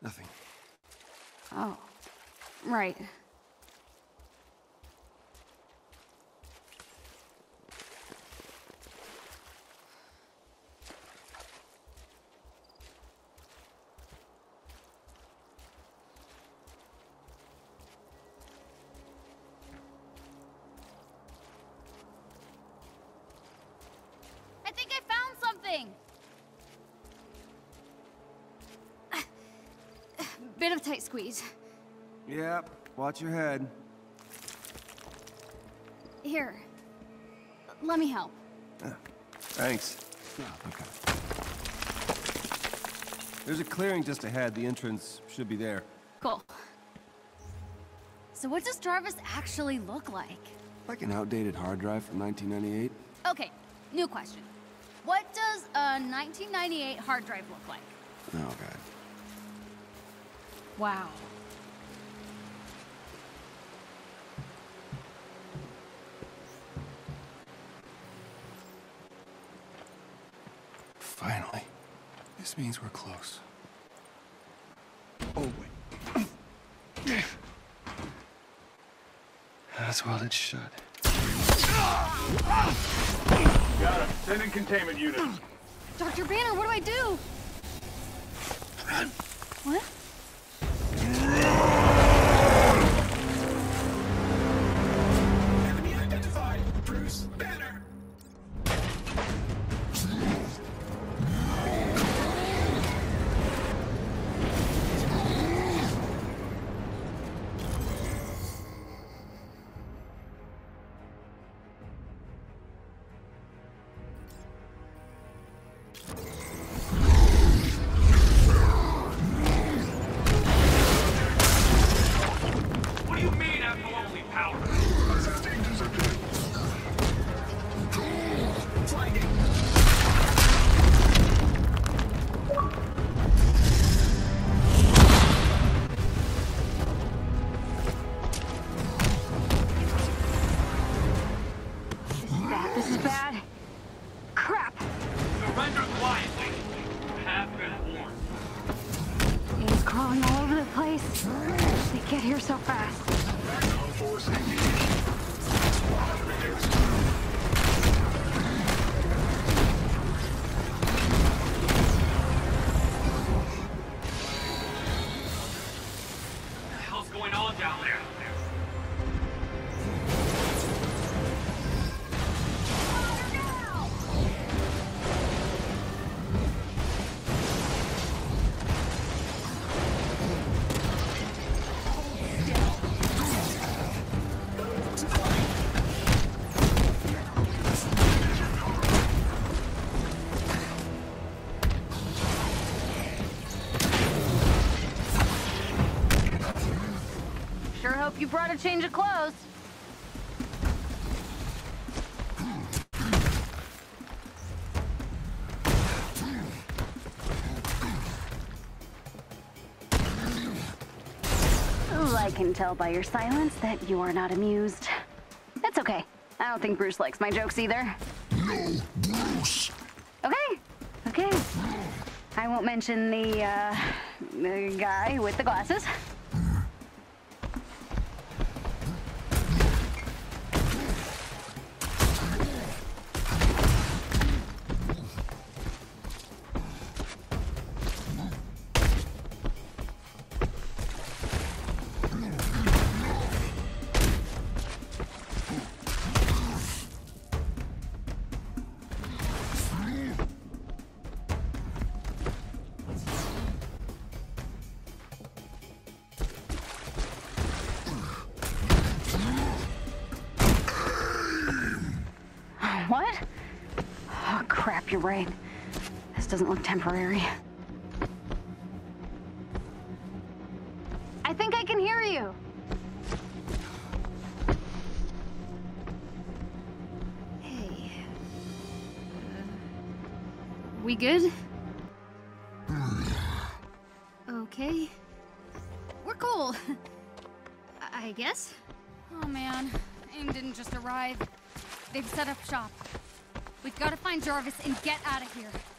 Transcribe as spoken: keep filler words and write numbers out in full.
Nothing. Oh, right. I think I found something! Bit of tight squeeze. Yep, watch your head. Here. Let me help. Ah, thanks. Okay. There's a clearing just ahead. The entrance should be there. Cool. So what does Jarvis actually look like? Like an outdated hard drive from nineteen ninety-eight. Okay, new question. What does a nineteen ninety-eight hard drive look like? Oh, God. Wow. Finally. This means we're close. Oh, wait. That's welded shut. Got him. Send in containment units. Doctor Banner, what do I do? What? Enemy identified. Bruce Banner. What do you mean abnormally powered? Assisting disappear. Flanking. Bad. This is bad. Crap. Surrender quietly. Have been warned. He's crawling all over the place. They get here so fast. Maximum force engaged. Squad begins. What the hell's going on down there? Sure hope you brought a change of clothes. Ooh, I can tell by your silence that you are not amused. That's okay. I don't think Bruce likes my jokes either. No, Bruce. Okay, okay. I won't mention the, uh, the guy with the glasses. What? Oh, crap, you're right. This doesn't look temporary. I think I can hear you. Hey. Uh, we good? Okay. We're cool. I I guess. Oh man, AIM didn't just arrive. They've set up shop. We've got to find Jarvis and get out of here.